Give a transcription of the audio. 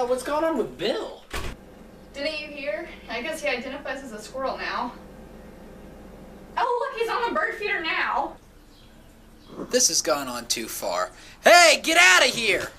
what's going on with Bill? Didn't you hear? I guess he identifies as a squirrel now. Oh, look, he's on the bird feeder now. This has gone on too far. Hey, get out of here!